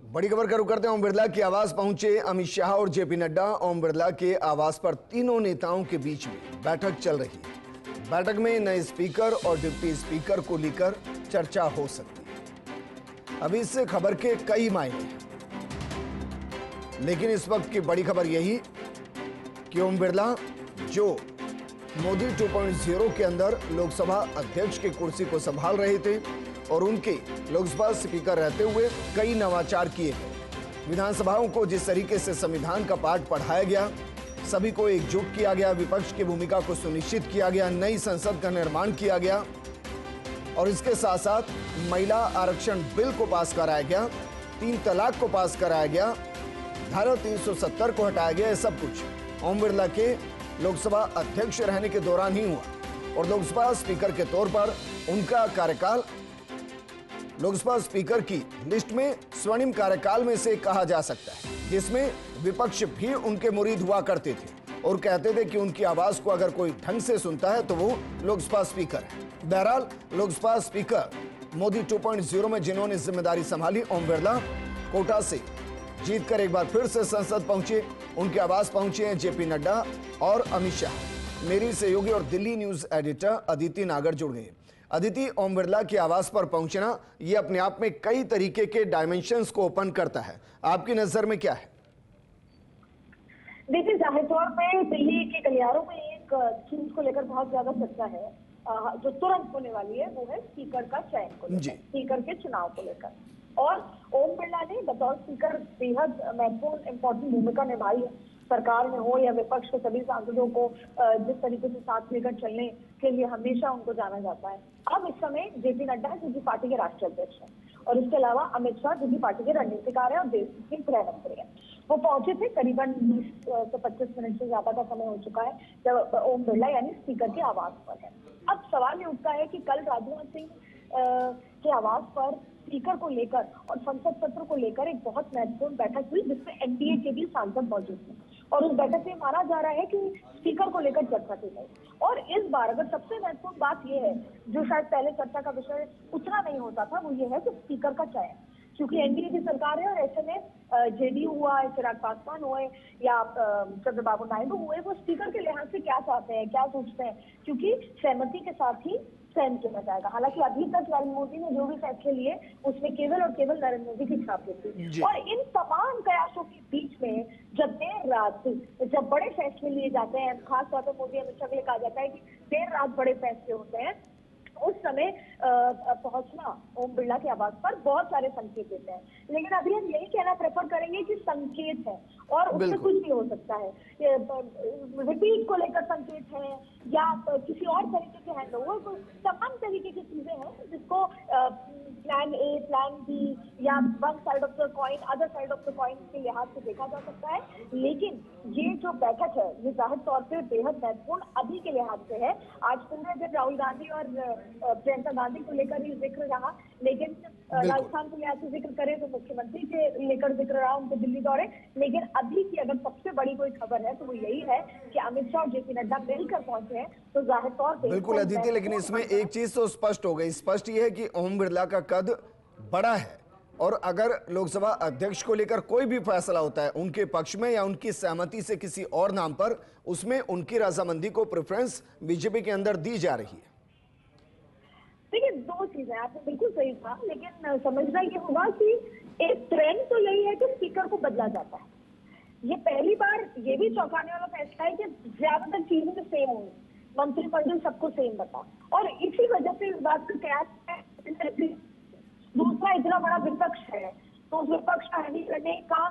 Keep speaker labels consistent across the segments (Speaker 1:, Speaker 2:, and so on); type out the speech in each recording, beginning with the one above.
Speaker 1: बड़ी खबर का रुख करते हैं। ओम बिरला के आवास पहुंचे अमित शाह और जेपी नड्डा। ओम बिरला के आवास पर तीनों नेताओं के बीच में बैठक चल रही है। बैठक में नए स्पीकर और डिप्टी स्पीकर को लेकर चर्चा हो सकती है। अभी इस खबर के कई मायने हैं, लेकिन इस वक्त की बड़ी खबर यही कि ओम बिरला जो मोदी 2.0 के अंदर लोकसभा अध्यक्ष की कुर्सी को संभाल रहे थे और उनके लोकसभा स्पीकर रहते हुए कई नवाचार किए गए। विधानसभाओं को जिस तरीके से संविधान का पाठ पढ़ाया गया, सभी को एकजुट किया गया, विपक्ष की भूमिका को सुनिश्चित किया गया, नई संसद का निर्माण किया गया और इसके साथ साथ महिला आरक्षण बिल को पास कराया गया, 3 तलाक को पास कराया गया, धारा 370 को हटाया गया। सब कुछ ओम बिरला के लोकसभा अध्यक्ष रहने के दौरान ही हुआ और लोकसभा स्पीकर के तौर पर उनका कार्यकाल लोकसभा स्पीकर की लिस्ट में स्वर्णिम कार्यकाल में से कहा जा सकता है, जिसमें विपक्ष भी उनके मुरीद हुआ करते थे और कहते थे कि उनकी आवाज को अगर कोई ढंग से सुनता है तो वो लोकसभा स्पीकर है। बहरहाल लोकसभा स्पीकर मोदी 2.0 में जिन्होंने जिम्मेदारी संभाली, ओम बिरला कोटा से जीतकर एक बार फिर से संसद पहुंचे। उनके आवास पहुंचे हैं जेपी नड्डा और अमित शाह। मेरी सहयोगी और दिल्ली न्यूज एडिटर अदिति नागर जुड़ गए। अदिति, ओम बिरला के आवास पर पहुंचना ये अपने आप में कई तरीके के डायमेंशंस को ओपन करता है। आपकी नजर में क्या है?
Speaker 2: देखिए, जाहिर तौर पे दिल्ली के गलियारों में एक चीज को लेकर बहुत ज्यादा चर्चा है, जो तुरंत होने वाली है, वो है स्पीकर का चयन को लेकर, स्पीकर के चुनाव को लेकर। और ओम बिरला ने बतौर स्पीकर बेहद महत्वपूर्ण इंपॉर्टेंट भूमिका निभाई है। सरकार में हो या विपक्ष के सभी सांसदों को जिस तरीके से साथ लेकर चलने के लिए हमेशा उनको जाना जाता है। अब इस समय जेपी नड्डा जो कि पार्टी के राष्ट्रीय अध्यक्ष हैं और इसके अलावा अमित शाह जो कि पार्टी के रणनीतिकार हैं और देश के गृह मंत्री हैं, वो पहुंचे थे। करीबन 20 से 25 मिनट से ज्यादा का समय हो चुका है जब ओम बिरला यानी स्पीकर के आवास पर है। अब सवाल ये उठता है कि कल राजनाथ सिंह के आवास पर स्पीकर को लेकर और संसद सत्र को लेकर एक बहुत महत्वपूर्ण बैठक हुई, जिसमें एनडीए के भी सांसद मौजूद थे और उस बैठक में माना जा रहा है कि स्पीकर को लेकर चर्चा की गई। और इस बार अगर सबसे महत्वपूर्ण बात यह है, जो शायद पहले चर्चा का विषय उतना नहीं होता था, वो ये है कि स्पीकर का चयन, क्योंकि एनडीए की सरकार है और ऐसे में जेडीयू हुआ, चिराग पासवान हुए या चंद्रबाबू नायडू हुए, वो स्पीकर के लिहाज से क्या चाहते हैं, क्या सोचते हैं, क्योंकि सहमति के साथ ही चयन किया जाएगा। हालांकि अभी तक नरेंद्र मोदी ने जो भी फैसले लिए उसमें केवल और केवल नरेंद्र मोदी की छाप थी। और इन तमाम प्रयासों के बीच में जब देर रात जब बड़े फैसले लिए जाते हैं, खासतौर पर मोदी अमित शाह के लिए कहा जाता है कि देर रात बड़े फैसले होते हैं, उस समय पहुंचना ओम बिरला के आवास पर बहुत सारे संकेत देते हैं। लेकिन अभी हम यही कहना प्रेफर करेंगे कि संकेत है और उससे कुछ भी हो सकता है। रिपीट को लेकर संकेत है या किसी और तरीके के हैंडओवर, तो तमाम तरीके की चीजें हैं जिसको प्लान ए, प्लान बी या one side of the coin, other side of the coin के लिहाज से देखा जा सकता है। लेकिन ये जो बैठक है ये जाहिर तौर पर बेहद महत्वपूर्ण अभी के लिहाज से है। आज पूरे दिन राहुल गांधी और प्रियंका गांधी को लेकर ही जिक्र रहा, लेकिन राजस्थान को लिहाज से जिक्र करें तो मुख्यमंत्री के लेकर जिक्र रहा, उनके दिल्ली दौरे। लेकिन अभी की अगर सबसे बड़ी कोई खबर है तो वो यही है कि अमित शाह और जेपी नड्डा मिलकर पहुंचे हैं, तो जाहिर तौर पर
Speaker 1: बिल्कुल अदिति, लेकिन इसमें एक चीज तो स्पष्ट हो गई। स्पष्ट ये है कि ओम बिरला का कद बड़ा है और अगर लोकसभा अध्यक्ष को लेकर कोई भी फैसला होता है उनके पक्ष में या उनकी सहमति से किसी और नाम पर, उसमें उनकी रजामंदी को प्रेफरेंस बीजेपी के अंदर दी जा रही है।
Speaker 2: देखिए, दो चीजें आपने बिल्कुल सही कहा, लेकिन समझना ये होगा कि एक ट्रेंड तो यही है कि स्पीकर को बदला जाता है। ये पहली बार ये भी चौंकाने वाला फैसला है कि ज्यादातर चीजें सेम होंगी, मंत्रिमंडल सबको सेम बता, और इसी वजह से इस बात का कयास है। दूसरा, इतना बड़ा विपक्ष है तो उस विपक्ष का हैंडल करने का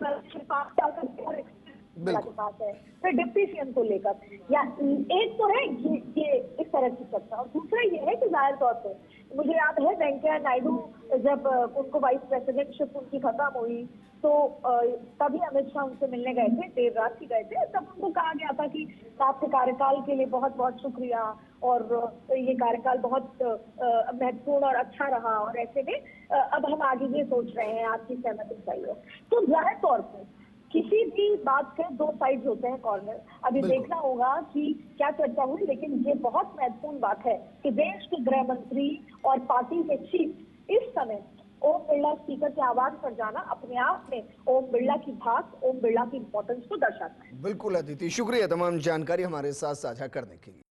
Speaker 2: के पास है। फिर डिप्टी सीएम को लेकर या एक तो है ये इस तरह की चर्चा, और दूसरा ये है कि जाहिर तौर पर मुझे याद है वेंकैया नायडू जब उनको वाइस प्रेसिडेंटशिप उनकी खत्म हुई तो तभी अमित शाह उनसे मिलने गए थे, देर रात ही गए थे। तब उनको कहा गया था कि आपके कार्यकाल के लिए बहुत बहुत शुक्रिया और ये कार्यकाल बहुत महत्वपूर्ण और अच्छा रहा, और ऐसे में अब हम आगे ये सोच रहे हैं, आपकी सहमति चाहिए। तो जाहिर तौर पर किसी भी बात के दो साइड्स होते हैं कॉर्नर। अभी देखना होगा कि क्या चर्चा हुई, लेकिन ये बहुत महत्वपूर्ण बात है कि देश के गृह मंत्री और पार्टी के चीफ इस समय ओम बिरला स्पीकर के आवाज पर जाना अपने आप में ओम बिरला की बात, ओम बिरला की इंपॉर्टेंस को दर्शाता है।
Speaker 1: बिल्कुल अदिति, शुक्रिया तमाम जानकारी हमारे साथ साझा करने के लिए।